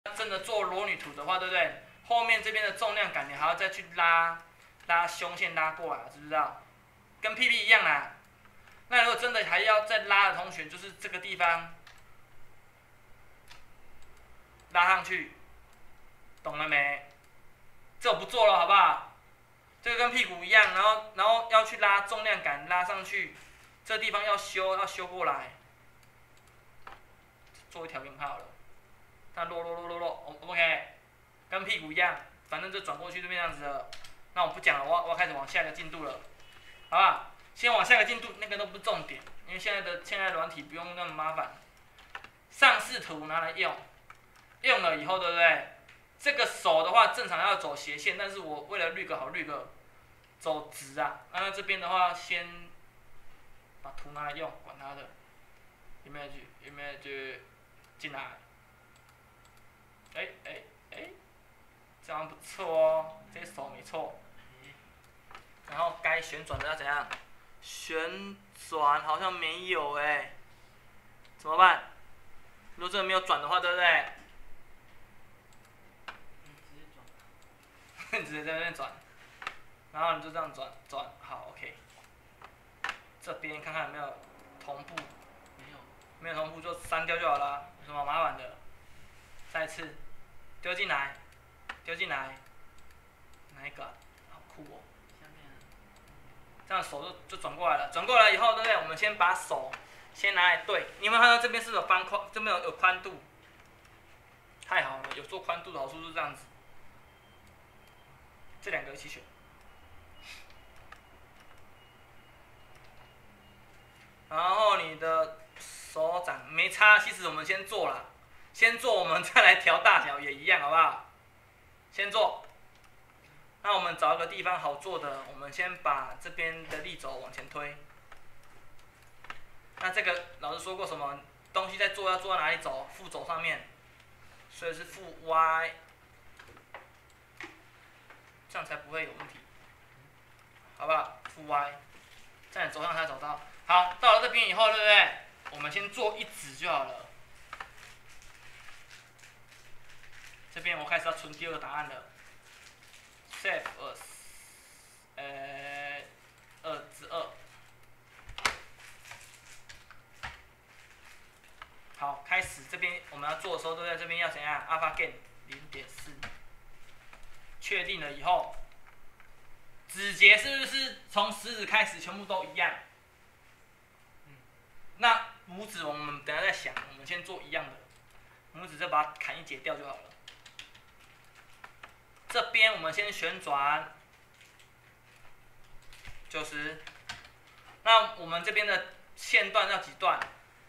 真的做裸女图的话，对不对？后面这边的重量感你还要再去拉胸线拉过来，知不知道？跟屁屁一样啦。那如果真的还要再拉的同学，就是这个地方拉上去，懂了没？这我不做了，好不好？这个跟屁股一样，然后要去拉重量感拉上去，这地方要修过来，做一条给你看好了。那落 ，OK， 跟屁股一样，反正就转过去就变这样子了。那我不讲了，我要开始往下一个进度了，好不好？先往下一个进度，那个都不是重点，因为现在软体不用那么麻烦。上视图拿来用，用了以后，对不对？这个手的话，正常要走斜线，但是我为了滤个好，走直啊。那这边的话，先把图拿来用，管它的 ，image 进来。这样不错哦，这手没错。然后该旋转的要怎样？旋转好像没有哎，怎么办？如果这个没有转的话，对不对？你直接在那边转，然后你就这样转，好 ，OK。这边看看有没有同步，没有同步就删掉就好了，有什么麻烦的？再一次丢进来，哪一个、啊？好酷哦！这样手就转过来了，转过来以后，对不对？我们先把手先拿来对，你有没有看到这边是有方框，这边有宽度？太好了，有做宽度的好处是这样子，这两个一起选。然后你的手掌没差，其实我们先做啦，先做我们再来调大小也一样，好不好？先做。那我们找一个地方好做的，我们先把这边的力轴往前推。那这个老师说过什么？东西在做要做到哪里走？负轴上面，所以是负 y， 这样才不会有问题，好不好？负 y， 这样走上才走到。好，到了这边以后，对不对？我们先做一指就好了。这边我开始要存第二个答案了。save as 2/2。好，开始这边我们要做的时候，都在这边要怎样 ？alpha gain 0.4，确定了以后，指节是不是从食指开始全部都一样？那拇指我们等一下再想，我们先做一样的，拇指再把它砍一截掉就好了。这边我们先旋转90，那我们这边的线段要几段？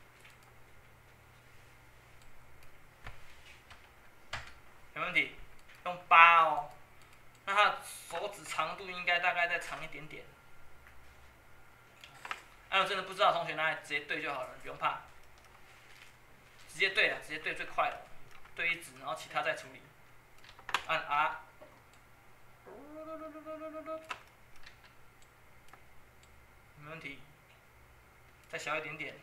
没问题，用8哦。那它的手指长度应该大概再长一点点。如果真的不知道的同学，拿来直接对就好了，不用怕。直接对了，直接对最快了，对一指，然后其他再处理。按 R。没问题，再小一点点。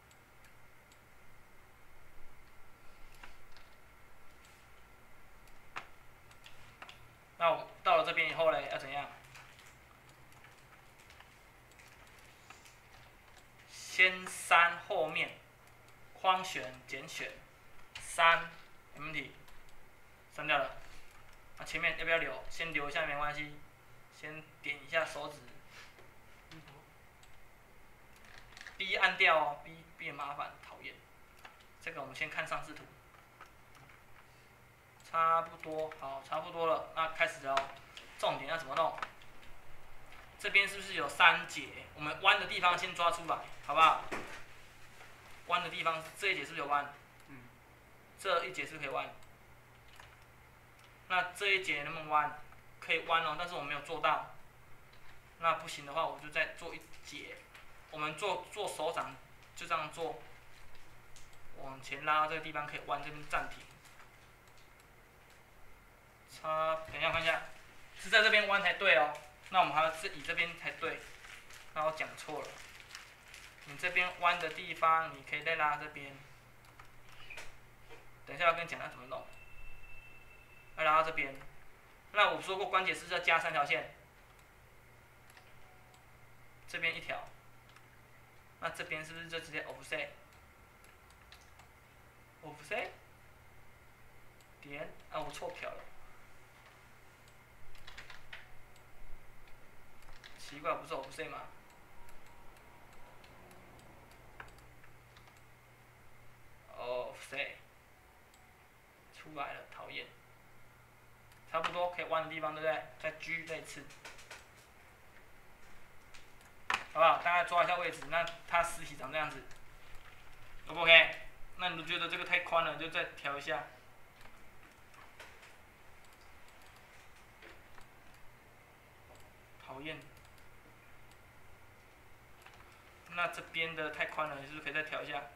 那我到了这边以后呢，要怎样？先删后面，框选简选，删，没问题，删掉了。那前面要不要留？先留一下没关系，先点一下手指。B 按掉哦 ，B 很麻烦，讨厌。这个我们先看上视图，差不多，好，差不多了，那开始哦。重点要怎么弄？这边是不是有3节？我们弯的地方先抓出来，好不好？弯的地方这一节是不是有弯？这一节是不是可以弯？那这一节能不能弯？可以弯哦，但是我没有做到。那不行的话，我就再做一节。我们做手掌就这样做，往前拉到这个地方可以弯，这边暂停。等一下看一下，是在这边弯才对哦。那我们还要是以这边才对。那我讲错了，你这边弯的地方，你可以再拉这边。等一下要跟你讲要怎么弄。 要拉到这边。那我说过关节是不是要加3条线？这边1条，那这边是不是就直接 offset？offset 点啊，我错调了，奇怪，不是 offset 吗？offset 出来了，讨厌。差不多可以弯的地方，对不对？再 G 再一次，好不好？大概抓一下位置，那它实体长这样子 ，O 不 OK？那你觉得这个太宽了，就再调一下。讨厌。那这边的太宽了，你是不是可以再调一下？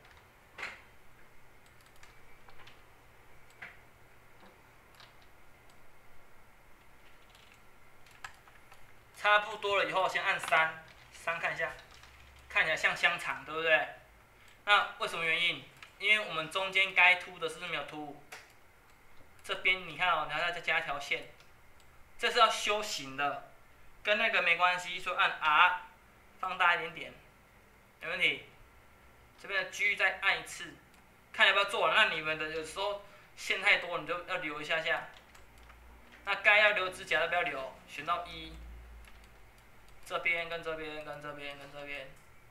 差不多了以后，先按3看一下，看起来像香肠，对不对？那为什么原因？因为我们中间该凸的是不是没有凸？这边你看哦，然后再加一条线，这是要修形的，跟那个没关系，所以按 R 放大一点点，没问题。这边的 G 再按一次，看要不要做完。那你们的有时候线太多，你就要留一下下。那该要留指甲要不要留？选到1。这边跟这边跟这边跟这边，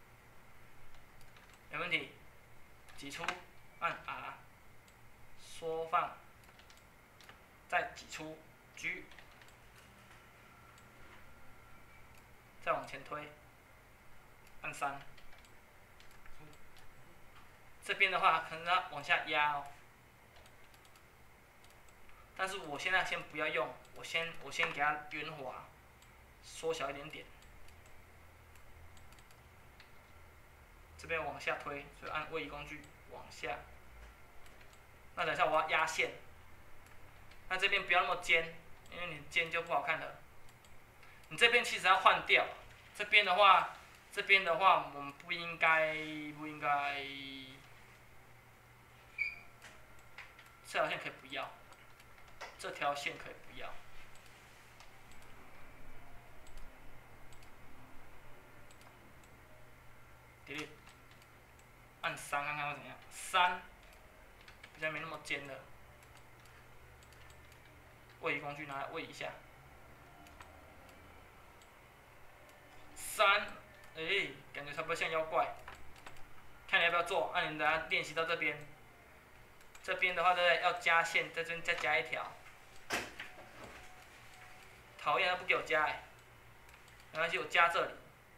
没问题。挤出，按 R， 缩放，再挤出 G， 再往前推，按3。这边的话可能要往下压哦，但是我现在先不要用，我先给它圆滑，缩小一点点。这边往下推，所以按位移工具往下。那等一下我要压线，那这边不要那么尖，因为你尖就不好看了。你这边其实要换掉，这边的话我们不应该，这条线可以不要，这条线可以不要。delete， 按3看看会怎样？3比较没那么尖了。位移工具拿来位一下。3，感觉差不多像妖怪。看你要不要做，那你等下练习到这边。这边的话，对不对？要加线，在这边再加一条。讨厌，他不给我加没关系，我加这里。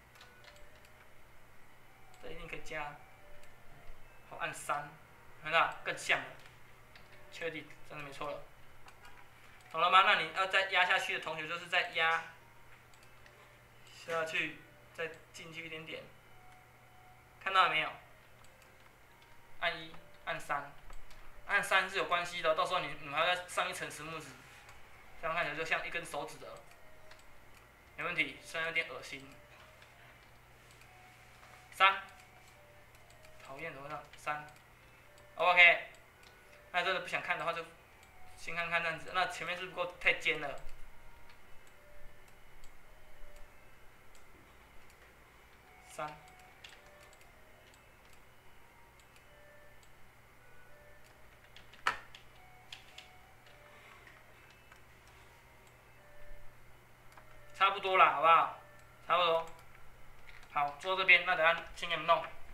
这一定可以加。好，按3，看到更像了。确定，真的没错了。懂了吗？那你要再压下去的同学，就是再压下去，再进去一点点。看到了没有？按1，按3，按3是有关系的，到时候你们还要再上一层实木纸，这样看起来就像一根手指的，没问题，虽然有点恶心。3，讨厌，怎么样？3 ，OK。那真的不想看的话，就先看看这样子。那前面是不是不够太尖了？3。差不多了，好不好？差不多。好，做到这边，那等下先给你们弄。